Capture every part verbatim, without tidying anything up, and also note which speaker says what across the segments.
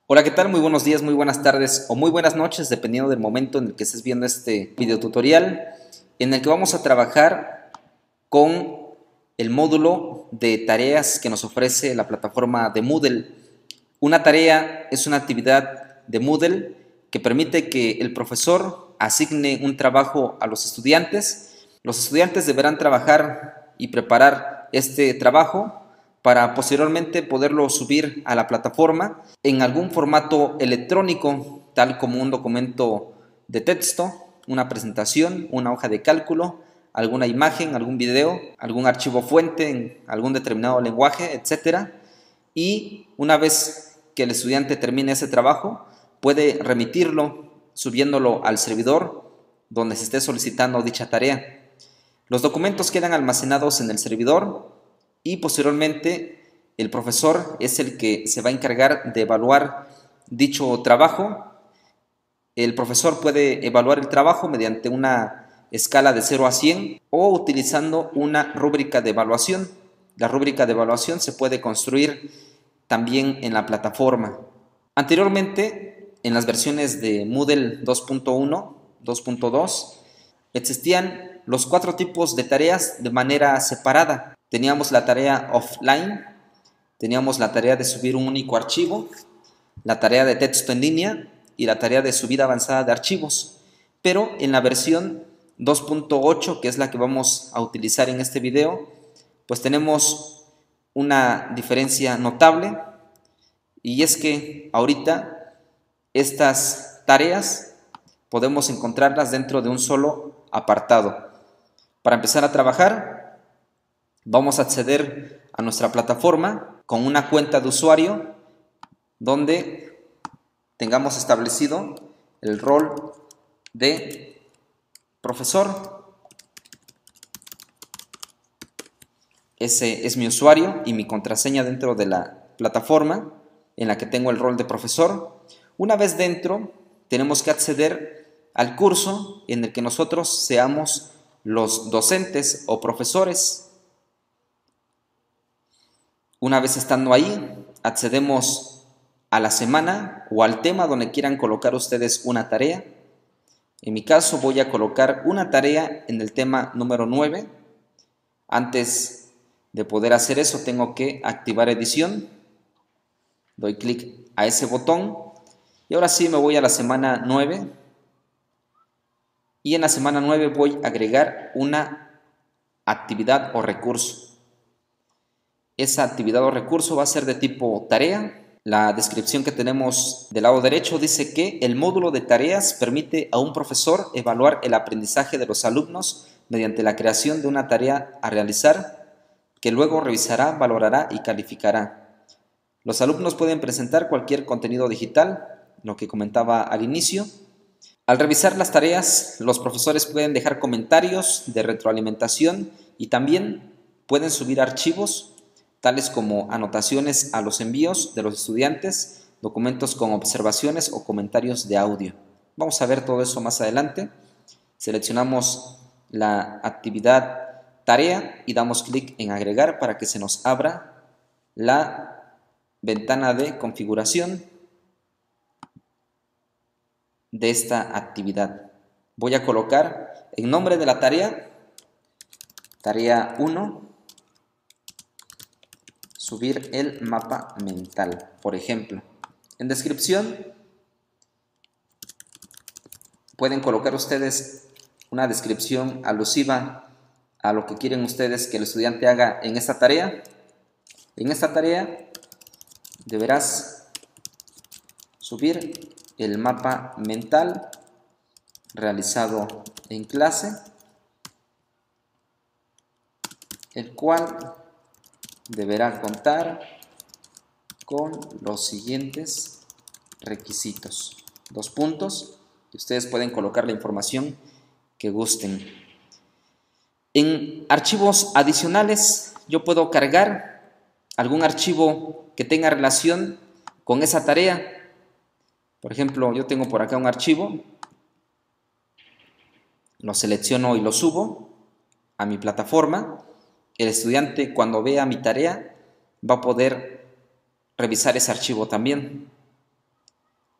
Speaker 1: Hola, ¿qué tal? Muy buenos días, muy buenas tardes o muy buenas noches, dependiendo del momento en el que estés viendo este video tutorial, en el que vamos a trabajar con el módulo de tareas que nos ofrece la plataforma de Moodle. Una tarea es una actividad de Moodle que permite que el profesor asigne un trabajo a los estudiantes. Los estudiantes deberán trabajar y preparar este trabajo para posteriormente poderlo subir a la plataforma en algún formato electrónico, tal como un documento de texto, una presentación, una hoja de cálculo, alguna imagen, algún video, algún archivo fuente en algún determinado lenguaje, etcétera. Y una vez que el estudiante termine ese trabajo, puede remitirlo subiéndolo al servidor donde se esté solicitando dicha tarea. Los documentos quedan almacenados en el servidor y posteriormente el profesor es el que se va a encargar de evaluar dicho trabajo. El profesor puede evaluar el trabajo mediante una escala de cero a cien o utilizando una rúbrica de evaluación. La rúbrica de evaluación se puede construir también en la plataforma. Anteriormente, en las versiones de Moodle dos punto uno, dos punto dos, existían los cuatro tipos de tareas de manera separada. Teníamos la tarea offline, teníamos la tarea de subir un único archivo, la tarea de texto en línea y la tarea de subida avanzada de archivos. Pero en la versión dos punto ocho, que es la que vamos a utilizar en este video, pues tenemos una diferencia notable, y es que ahorita estas tareas podemos encontrarlas dentro de un solo apartado. Para empezar a trabajar, vamos a acceder a nuestra plataforma con una cuenta de usuario donde tengamos establecido el rol de profesor. Ese es mi usuario y mi contraseña dentro de la plataforma en la que tengo el rol de profesor. Una vez dentro, tenemos que acceder al curso en el que nosotros seamos los docentes o profesores. Una vez estando ahí, accedemos a la semana o al tema donde quieran colocar ustedes una tarea. En mi caso voy a colocar una tarea en el tema número nueve. Antes de poder hacer eso tengo que activar edición. Doy clic a ese botón y ahora sí me voy a la semana nueve. Y en la semana nueve voy a agregar una actividad o recurso. Esa actividad o recurso va a ser de tipo tarea. La descripción que tenemos del lado derecho dice que el módulo de tareas permite a un profesor evaluar el aprendizaje de los alumnos mediante la creación de una tarea a realizar, que luego revisará, valorará y calificará. Los alumnos pueden presentar cualquier contenido digital, lo que comentaba al inicio. Al revisar las tareas, los profesores pueden dejar comentarios de retroalimentación y también pueden subir archivos, tales como anotaciones a los envíos de los estudiantes, documentos con observaciones o comentarios de audio. Vamos a ver todo eso más adelante. Seleccionamos la actividad tarea y damos clic en agregar para que se nos abra la ventana de configuración de esta actividad. Voy a colocar el nombre de la tarea, tarea uno, subir el mapa mental, por ejemplo. En descripción pueden colocar ustedes una descripción alusiva a lo que quieren ustedes que el estudiante haga en esta tarea. En esta tarea deberás subir el mapa mental realizado en clase, el cual deberá contar con los siguientes requisitos. Dos puntos, y ustedes pueden colocar la información que gusten. En archivos adicionales, yo puedo cargar algún archivo que tenga relación con esa tarea. Por ejemplo, yo tengo por acá un archivo, lo selecciono y lo subo a mi plataforma. El estudiante, cuando vea mi tarea, va a poder revisar ese archivo también.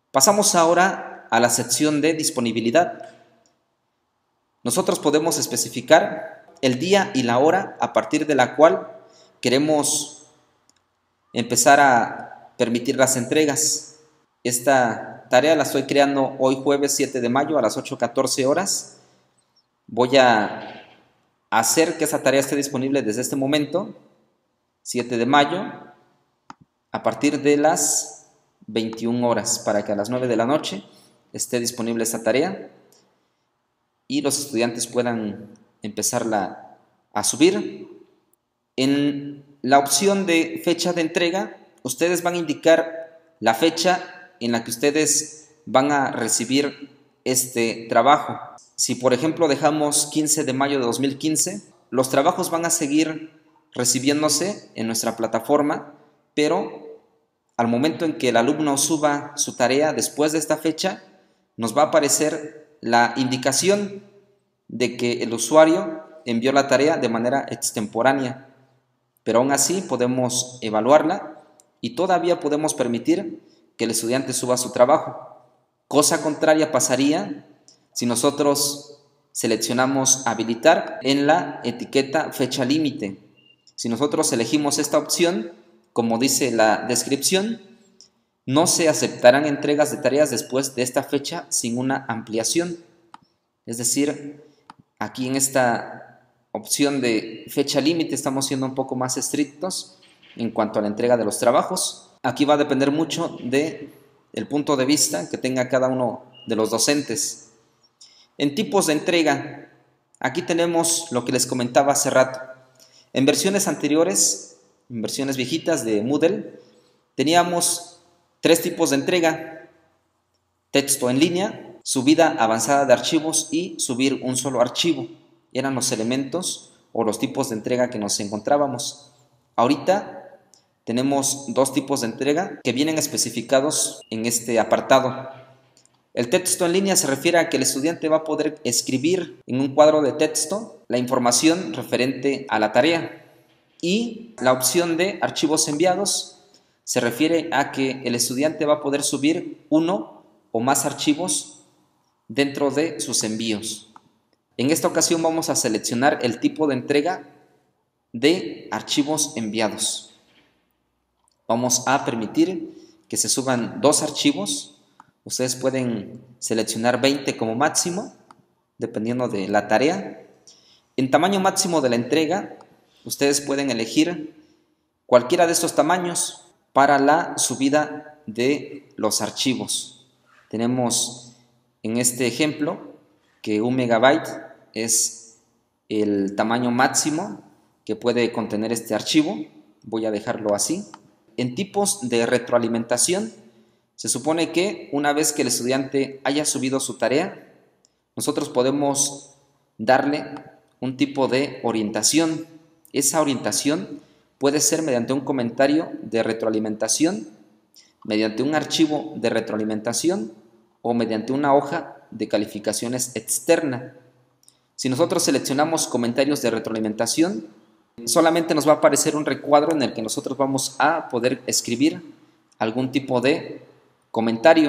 Speaker 1: Pasamos ahora a la sección de disponibilidad. Nosotros podemos especificar el día y la hora a partir de la cual queremos empezar a permitir las entregas. Esta tarea la estoy creando hoy jueves siete de mayo a las ocho catorce horas. Voy a hacer que esa tarea esté disponible desde este momento, siete de mayo, a partir de las veintiuna horas, para que a las nueve de la noche esté disponible esta tarea y los estudiantes puedan empezarla a subir. En la opción de fecha de entrega, ustedes van a indicar la fecha en la que ustedes van a recibir este trabajo. Si por ejemplo dejamos quince de mayo de dos mil quince, los trabajos van a seguir recibiéndose en nuestra plataforma, pero al momento en que el alumno suba su tarea después de esta fecha, nos va a aparecer la indicación de que el usuario envió la tarea de manera extemporánea, pero aún así podemos evaluarla y todavía podemos permitir que el estudiante suba su trabajo. Cosa contraria pasaría si nosotros seleccionamos habilitar en la etiqueta fecha límite. Si nosotros elegimos esta opción, como dice la descripción, no se aceptarán entregas de tareas después de esta fecha sin una ampliación. Es decir, aquí en esta opción de fecha límite estamos siendo un poco más estrictos en cuanto a la entrega de los trabajos. Aquí va a depender mucho del punto de vista que tenga cada uno de los docentes. En tipos de entrega, aquí tenemos lo que les comentaba hace rato. En versiones anteriores, en versiones viejitas de Moodle, teníamos tres tipos de entrega: texto en línea, subida avanzada de archivos y subir un solo archivo. Eran los elementos o los tipos de entrega que nos encontrábamos. Ahorita tenemos dos tipos de entrega que vienen especificados en este apartado. El texto en línea se refiere a que el estudiante va a poder escribir en un cuadro de texto la información referente a la tarea. Y la opción de archivos enviados se refiere a que el estudiante va a poder subir uno o más archivos dentro de sus envíos. En esta ocasión vamos a seleccionar el tipo de entrega de archivos enviados. Vamos a permitir que se suban dos archivos. Ustedes pueden seleccionar veinte como máximo, dependiendo de la tarea. En tamaño máximo de la entrega, ustedes pueden elegir cualquiera de estos tamaños para la subida de los archivos. Tenemos en este ejemplo que un megabyte es el tamaño máximo que puede contener este archivo. Voy a dejarlo así. En tipos de retroalimentación, se supone que una vez que el estudiante haya subido su tarea, nosotros podemos darle un tipo de orientación. Esa orientación puede ser mediante un comentario de retroalimentación, mediante un archivo de retroalimentación o mediante una hoja de calificaciones externa. Si nosotros seleccionamos comentarios de retroalimentación, solamente nos va a aparecer un recuadro en el que nosotros vamos a poder escribir algún tipo de comentario.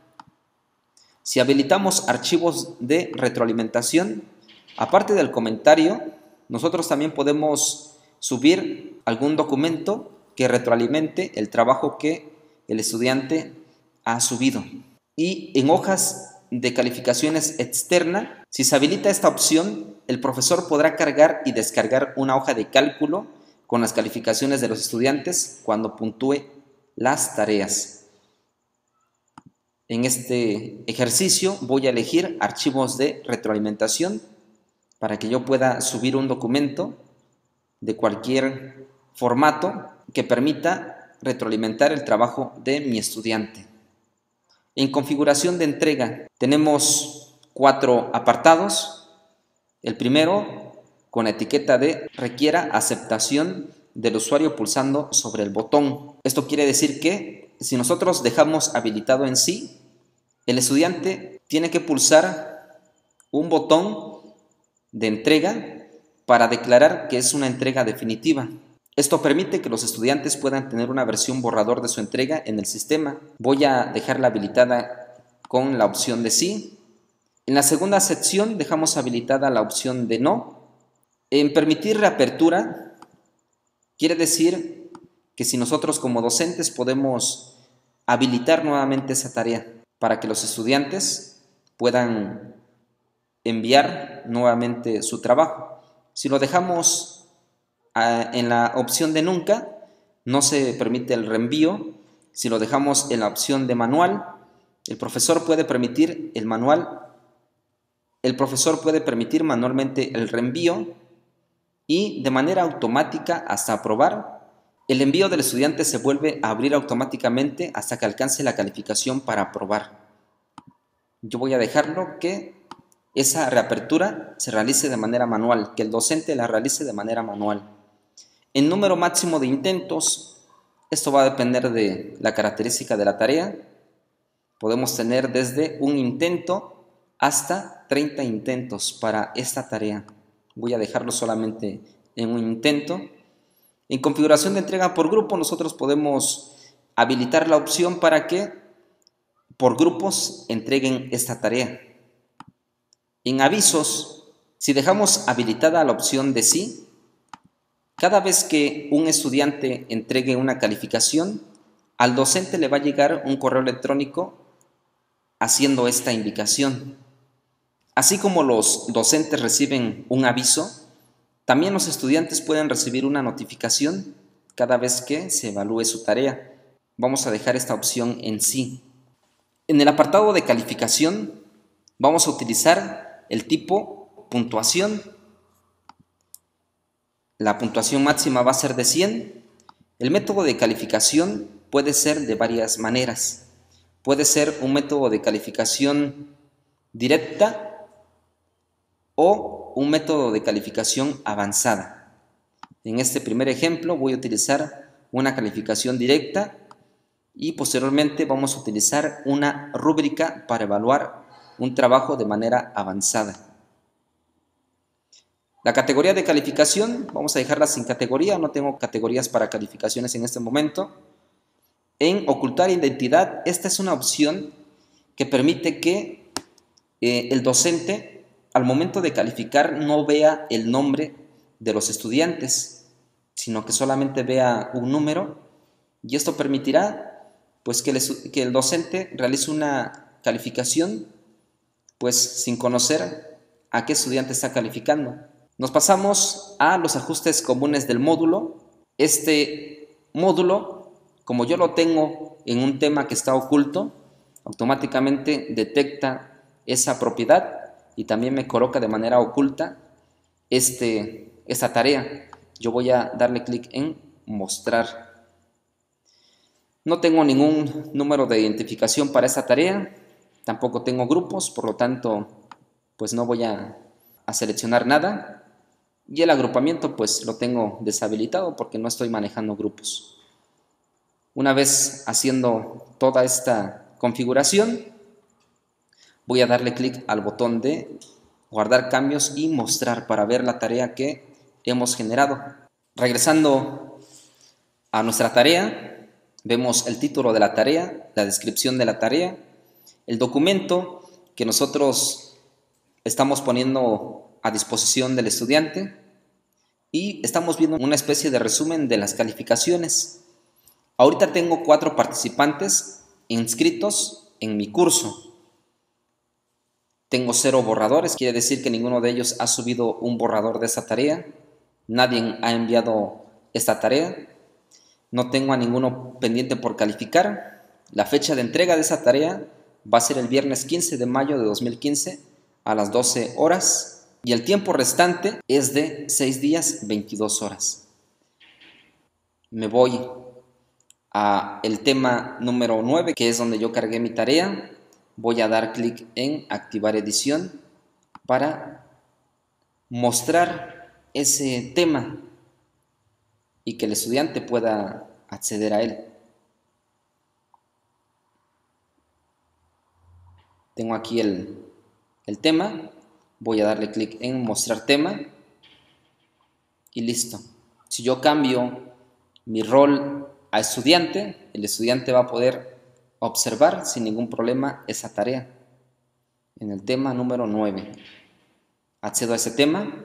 Speaker 1: Si habilitamos archivos de retroalimentación, aparte del comentario, nosotros también podemos subir algún documento que retroalimente el trabajo que el estudiante ha subido. Y en hojas de calificaciones externa, si se habilita esta opción, el profesor podrá cargar y descargar una hoja de cálculo con las calificaciones de los estudiantes cuando puntúe las tareas. En este ejercicio voy a elegir archivos de retroalimentación para que yo pueda subir un documento de cualquier formato que permita retroalimentar el trabajo de mi estudiante. En configuración de entrega tenemos cuatro apartados. El primero con la etiqueta de requiera aceptación del usuario pulsando sobre el botón. Esto quiere decir que si nosotros dejamos habilitado en sí, el estudiante tiene que pulsar un botón de entrega para declarar que es una entrega definitiva. Esto permite que los estudiantes puedan tener una versión borrador de su entrega en el sistema. Voy a dejarla habilitada con la opción de sí. En la segunda sección dejamos habilitada la opción de no. En permitir reapertura, quiere decir que si nosotros como docentes podemos habilitar nuevamente esa tarea para que los estudiantes puedan enviar nuevamente su trabajo. Si lo dejamos en la opción de nunca, no se permite el reenvío. Si lo dejamos en la opción de manual, el profesor puede permitir el manual, el profesor puede permitir manualmente el reenvío y de manera automática hasta aprobar. El envío del estudiante se vuelve a abrir automáticamente hasta que alcance la calificación para aprobar. Yo voy a dejarlo que esa reapertura se realice de manera manual, que el docente la realice de manera manual. En número máximo de intentos, esto va a depender de la característica de la tarea. Podemos tener desde un intento hasta treinta intentos para esta tarea. Voy a dejarlo solamente en un intento. En configuración de entrega por grupo, nosotros podemos habilitar la opción para que por grupos entreguen esta tarea. En avisos, si dejamos habilitada la opción de sí, cada vez que un estudiante entregue una calificación, al docente le va a llegar un correo electrónico haciendo esta indicación. Así como los docentes reciben un aviso, también los estudiantes pueden recibir una notificación cada vez que se evalúe su tarea. Vamos a dejar esta opción en sí. En el apartado de calificación, vamos a utilizar el tipo puntuación. La puntuación máxima va a ser de cien. El método de calificación puede ser de varias maneras. Puede ser un método de calificación directa o un método de calificación avanzada. En este primer ejemplo voy a utilizar una calificación directa y posteriormente vamos a utilizar una rúbrica para evaluar un trabajo de manera avanzada. La categoría de calificación, vamos a dejarla sin categoría, no tengo categorías para calificaciones en este momento. En ocultar identidad, esta es una opción que permite que eh, el docente al momento de calificar no vea el nombre de los estudiantes, sino que solamente vea un número, y esto permitirá pues, que, el, que el docente realice una calificación pues, sin conocer a qué estudiante está calificando. Nos pasamos a los ajustes comunes del módulo. Este módulo, como yo lo tengo en un tema que está oculto, automáticamente detecta esa propiedad y también me coloca de manera oculta este, esta tarea. Yo voy a darle clic en mostrar. No tengo ningún número de identificación para esta tarea, tampoco tengo grupos, por lo tanto, pues no voy a, a seleccionar nada. Y el agrupamiento pues lo tengo deshabilitado porque no estoy manejando grupos. Una vez haciendo toda esta configuración, voy a darle clic al botón de guardar cambios y mostrar para ver la tarea que hemos generado. Regresando a nuestra tarea, vemos el título de la tarea, la descripción de la tarea, el documento que nosotros estamos poniendo a disposición del estudiante y estamos viendo una especie de resumen de las calificaciones. Ahorita tengo cuatro participantes inscritos en mi curso. Tengo cero borradores, quiere decir que ninguno de ellos ha subido un borrador de esta tarea. Nadie ha enviado esta tarea. No tengo a ninguno pendiente por calificar. La fecha de entrega de esa tarea va a ser el viernes quince de mayo de dos mil quince a las doce horas. Y el tiempo restante es de seis días, veintidós horas. Me voy a el tema número nueve, que es donde yo cargué mi tarea. Voy a dar clic en activar edición para mostrar ese tema y que el estudiante pueda acceder a él. Tengo aquí el, el tema. Voy a darle clic en mostrar tema y listo. Si yo cambio mi rol a estudiante, el estudiante va a poder observar sin ningún problema esa tarea. En el tema número nueve, accedo a ese tema.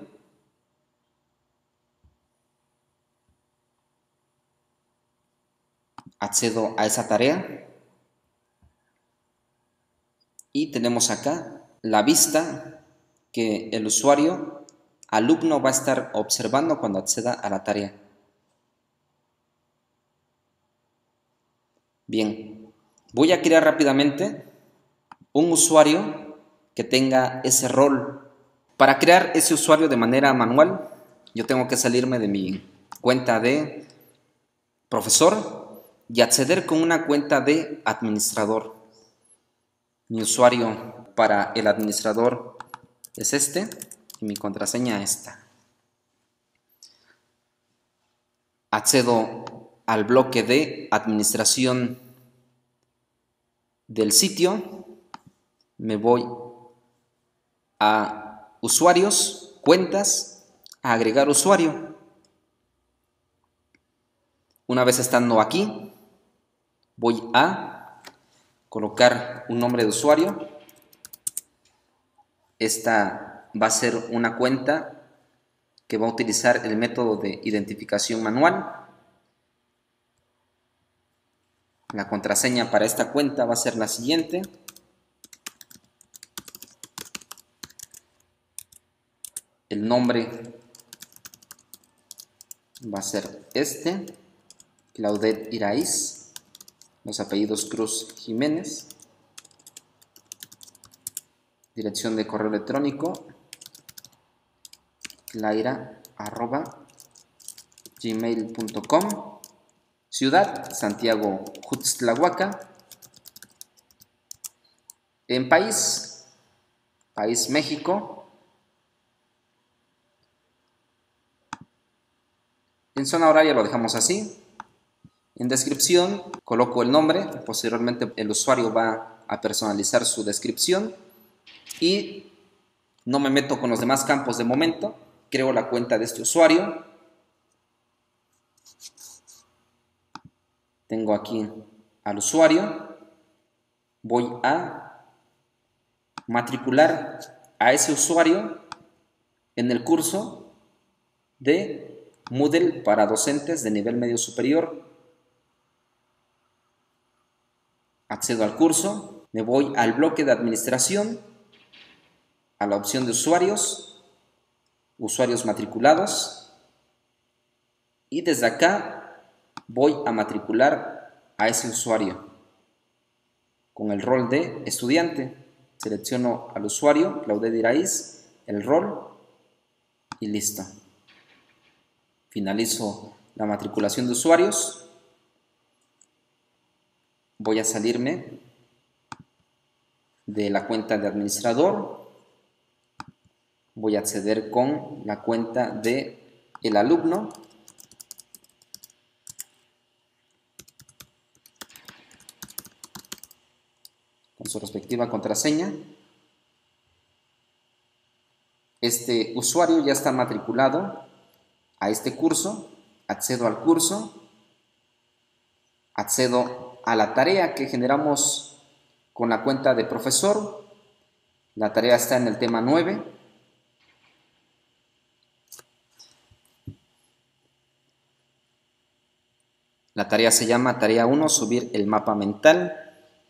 Speaker 1: Accedo a esa tarea. Y tenemos acá la vista que el usuario, alumno, va a estar observando cuando acceda a la tarea. Bien, voy a crear rápidamente un usuario que tenga ese rol. Para crear ese usuario de manera manual, yo tengo que salirme de mi cuenta de profesor y acceder con una cuenta de administrador. Mi usuario para el administrador es este y mi contraseña esta. Accedo al bloque de administración del sitio, me voy a usuarios, cuentas, a agregar usuario. Una vez estando aquí, voy a colocar un nombre de usuario. Esta va a ser una cuenta que va a utilizar el método de identificación manual. La contraseña para esta cuenta va a ser la siguiente. El nombre va a ser este, Claudette Iraiz. Los apellidos Cruz Jiménez. Dirección de correo electrónico claira arroba gmail punto com. Ciudad, Santiago Juxtlahuaca. En país, país México. En zona horaria lo dejamos así. En descripción coloco el nombre, posteriormente el usuario va a personalizar su descripción y no me meto con los demás campos de momento. Creo la cuenta de este usuario. Tengo aquí al usuario. Voy a matricular a ese usuario en el curso de Moodle para docentes de nivel medio superior. Accedo al curso, me voy al bloque de administración, a la opción de usuarios, usuarios matriculados, y desde acá voy a matricular a ese usuario con el rol de estudiante. Selecciono al usuario, Claudette Iraiz, el rol y listo. Finalizo la matriculación de usuarios. Voy a salirme de la cuenta de administrador. Voy a acceder con la cuenta de el alumno. Con su respectiva contraseña. Este usuario ya está matriculado a este curso. Accedo al curso. Accedo a la tarea que generamos con la cuenta de profesor. La tarea está en el tema nueve. La tarea se llama tarea uno, subir el mapa mental.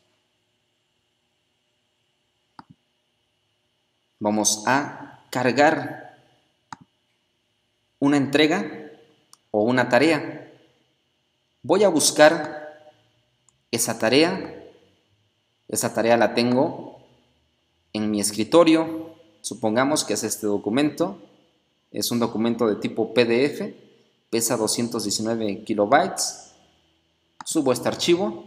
Speaker 1: Vamos a cargar una entrega o una tarea. Voy a buscar esa tarea. Esa tarea la tengo en mi escritorio. Supongamos que es este documento. Es un documento de tipo P D F. Pesa doscientos diecinueve kilobytes. Subo este archivo.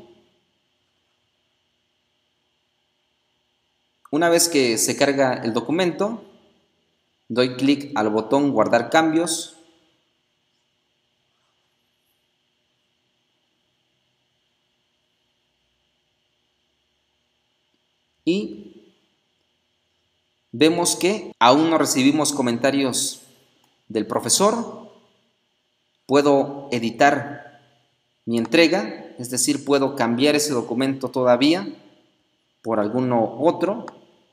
Speaker 1: Una vez que se carga el documento, doy clic al botón guardar cambios. Y vemos que aún no recibimos comentarios del profesor, Puedo editar mi entrega, es decir, puedo cambiar ese documento todavía por alguno otro,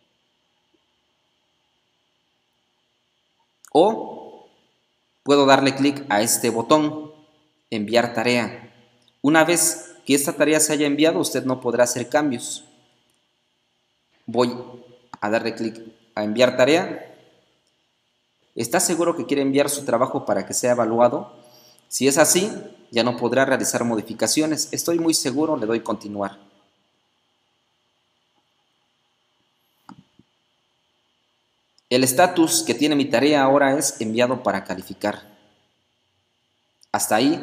Speaker 1: o puedo darle clic a este botón, enviar tarea. Una vez que esta tarea se haya enviado, usted no podrá hacer cambios. Voy a darle clic a enviar tarea. ¿Está seguro que quiere enviar su trabajo para que sea evaluado? Si es así, ya no podrá realizar modificaciones. Estoy muy seguro, le doy continuar. El estatus que tiene mi tarea ahora es enviado para calificar. Hasta ahí,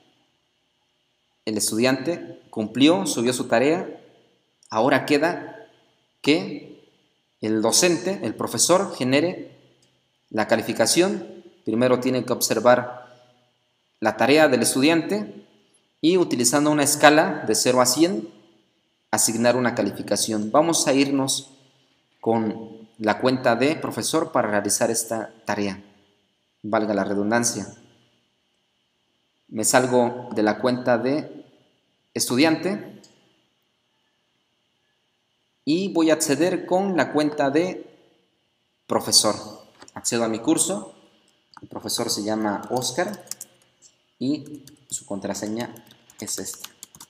Speaker 1: el estudiante cumplió, subió su tarea. Ahora queda que el docente, el profesor, genere la calificación. Primero tiene que observar la tarea del estudiante y, utilizando una escala de cero a cien, asignar una calificación. Vamos a irnos con la cuenta de profesor para realizar esta tarea, valga la redundancia. Me salgo de la cuenta de estudiante y voy a acceder con la cuenta de profesor. Accedo a mi curso, el profesor se llama Oscar y su contraseña es esta.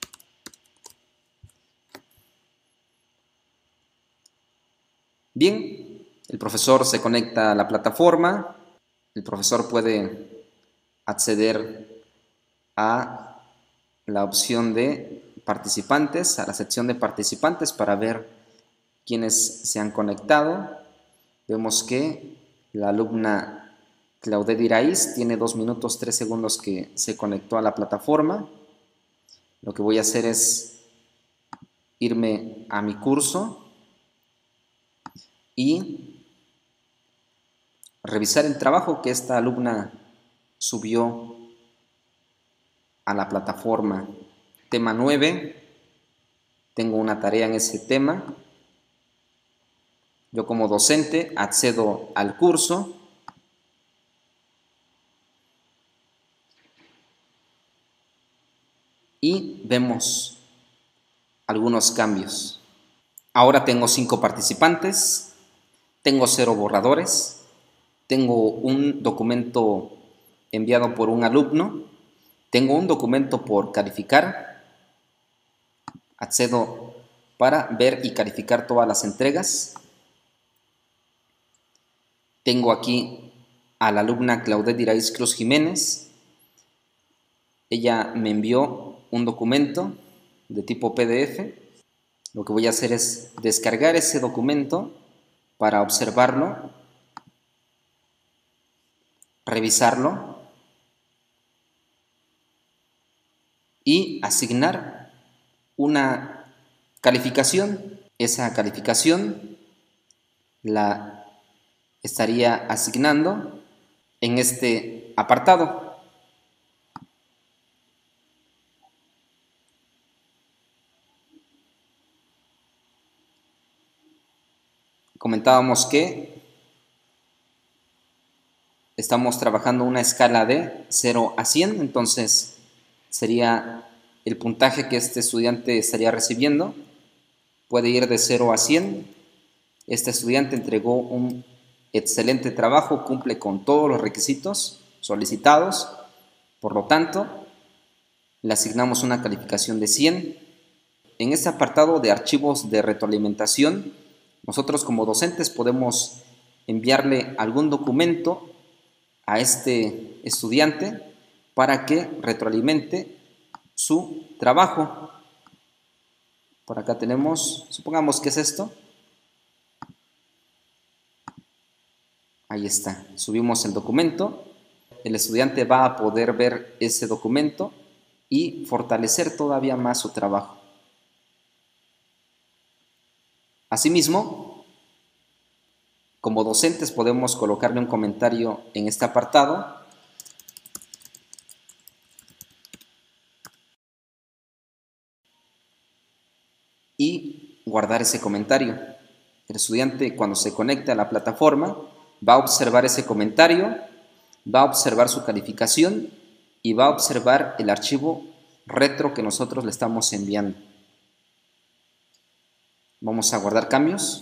Speaker 1: Bien, el profesor se conecta a la plataforma, el profesor puede acceder a la opción de participantes, a la sección de participantes para ver quiénes se han conectado. Vemos que la alumna Claudette Iraiz tiene dos minutos tres segundos que se conectó a la plataforma. Lo que voy a hacer es irme a mi curso y revisar el trabajo que esta alumna subió a la plataforma. Tema nueve, tengo una tarea en ese tema. Yo como docente accedo al curso y vemos algunos cambios. Ahora tengo cinco participantes, tengo cero borradores, tengo un documento enviado por un alumno, tengo un documento por calificar. Accedo para ver y calificar todas las entregas. Tengo aquí a la alumna Claudette Iraiz Cruz Jiménez. Ella me envió un documento de tipo P D F. Lo que voy a hacer es descargar ese documento para observarlo, revisarlo y asignar una calificación. Esa calificación la estaría asignando en este apartado. Comentábamos que estamos trabajando una escala de cero a cien, entonces sería el puntaje que este estudiante estaría recibiendo. Puede ir de cero a cien. Este estudiante entregó un excelente trabajo, cumple con todos los requisitos solicitados, por lo tanto, le asignamos una calificación de cien. En este apartado de archivos de retroalimentación, nosotros como docentes podemos enviarle algún documento a este estudiante para que retroalimente su trabajo. Por acá tenemos, supongamos que es esto. Ahí está, subimos el documento. El estudiante va a poder ver ese documento y fortalecer todavía más su trabajo. Asimismo, como docentes podemos colocarle un comentario en este apartado y guardar ese comentario. El estudiante, cuando se conecte a la plataforma, va a observar ese comentario, va a observar su calificación y va a observar el archivo retro que nosotros le estamos enviando. Vamos a guardar cambios.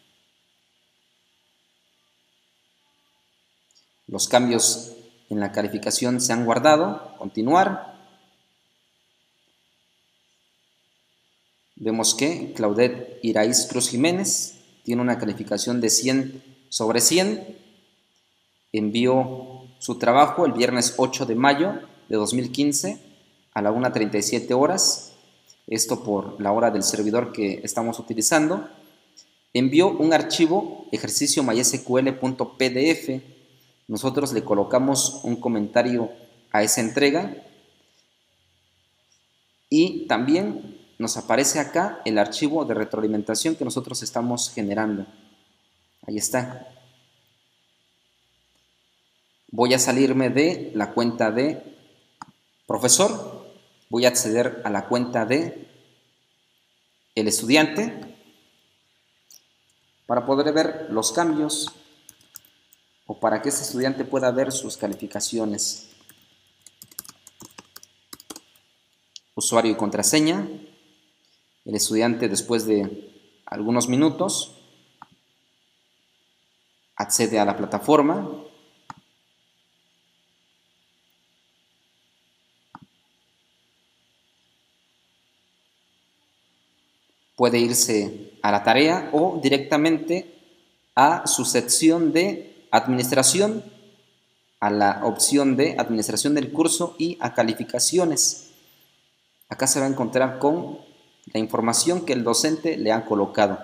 Speaker 1: Los cambios en la calificación se han guardado. Continuar. Vemos que Claudette Iraíz Cruz Jiménez tiene una calificación de cien sobre cien. Envió su trabajo el viernes ocho de mayo de dos mil quince a la una treinta y siete horas. Esto por la hora del servidor que estamos utilizando. Envió un archivo ejercicio mysql.pdf. Nosotros le colocamos un comentario a esa entrega y también nos aparece acá el archivo de retroalimentación que nosotros estamos generando. Ahí está. Voy a salirme de la cuenta de profesor. Voy a acceder a la cuenta de el estudiante para poder ver los cambios o para que este estudiante pueda ver sus calificaciones. Usuario y contraseña. El estudiante, después de algunos minutos, accede a la plataforma. Puede irse a la tarea o directamente a su sección de administración, a la opción de administración del curso y a calificaciones. Acá se va a encontrar con la información que el docente le ha colocado.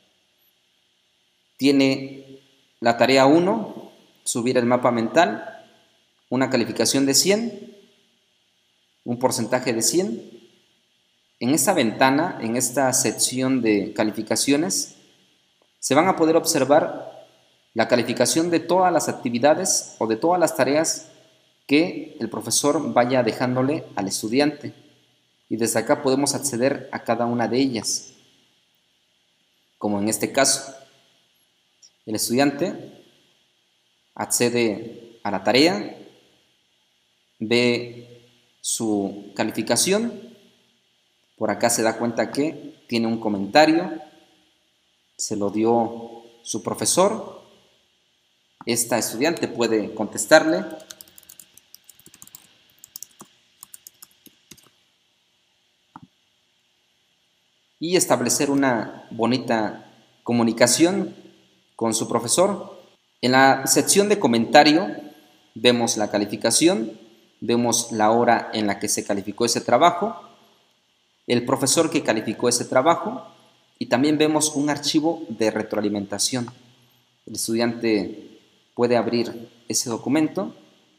Speaker 1: Tiene la tarea uno, subir el mapa mental, una calificación de cien, un porcentaje de cien. En esta ventana, en esta sección de calificaciones, se van a poder observar la calificación de todas las actividades o de todas las tareas que el profesor vaya dejándole al estudiante. Y desde acá podemos acceder a cada una de ellas. Como en este caso, el estudiante accede a la tarea, ve su calificación. Por acá se da cuenta que tiene un comentario, se lo dio su profesor. Esta estudiante puede contestarle. Y establecer una bonita comunicación con su profesor. En la sección de comentario vemos la calificación, vemos la hora en la que se calificó ese trabajo, el profesor que calificó ese trabajo y también vemos un archivo de retroalimentación. El estudiante puede abrir ese documento.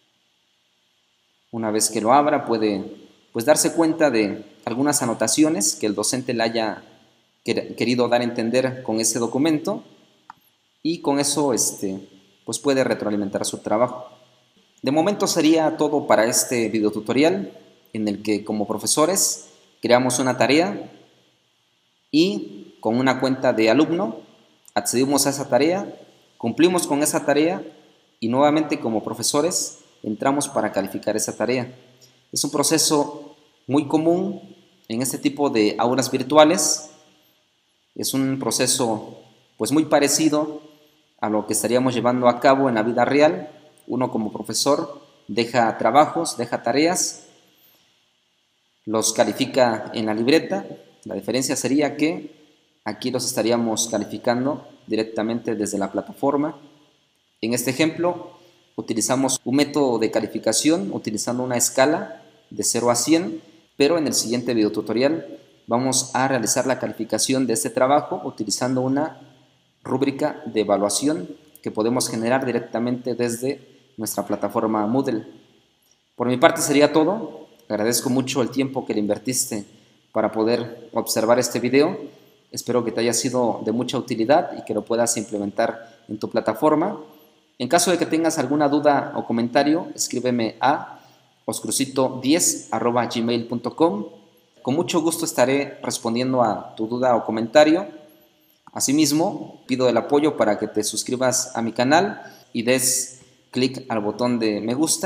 Speaker 1: Una vez que lo abra puede pues, darse cuenta de algunas anotaciones que el docente le haya querido dar a entender con ese documento y con eso este, pues puede retroalimentar su trabajo. De momento sería todo para este video tutorial en el que como profesores creamos una tarea y con una cuenta de alumno accedimos a esa tarea, cumplimos con esa tarea y nuevamente como profesores entramos para calificar esa tarea. Es un proceso muy común en este tipo de aulas virtuales. Es un proceso pues muy parecido a lo que estaríamos llevando a cabo en la vida real. Uno como profesor deja trabajos, deja tareas, los califica en la libreta. La diferencia sería que aquí los estaríamos calificando directamente desde la plataforma. En este ejemplo utilizamos un método de calificación utilizando una escala de cero a cien, pero en el siguiente video tutorial vamos a realizar la calificación de este trabajo utilizando una rúbrica de evaluación que podemos generar directamente desde nuestra plataforma Moodle. Por mi parte sería todo. Agradezco mucho el tiempo que le invertiste para poder observar este video. Espero que te haya sido de mucha utilidad y que lo puedas implementar en tu plataforma. En caso de que tengas alguna duda o comentario, escríbeme a oscrucito diez arroba gmail punto com. Con mucho gusto estaré respondiendo a tu duda o comentario. Asimismo, pido el apoyo para que te suscribas a mi canal y des clic al botón de me gusta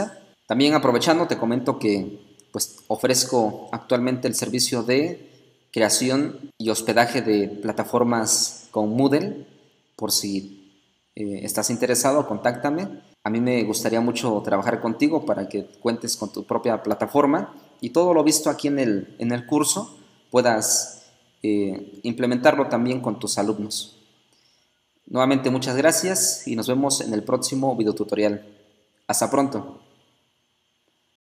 Speaker 1: También aprovechando te comento que pues ofrezco actualmente el servicio de creación y hospedaje de plataformas con Moodle. Por si eh, estás interesado, contáctame. A mí me gustaría mucho trabajar contigo para que cuentes con tu propia plataforma y todo lo visto aquí en el, en el curso puedas eh, implementarlo también con tus alumnos. Nuevamente muchas gracias y nos vemos en el próximo video tutorial. Hasta pronto.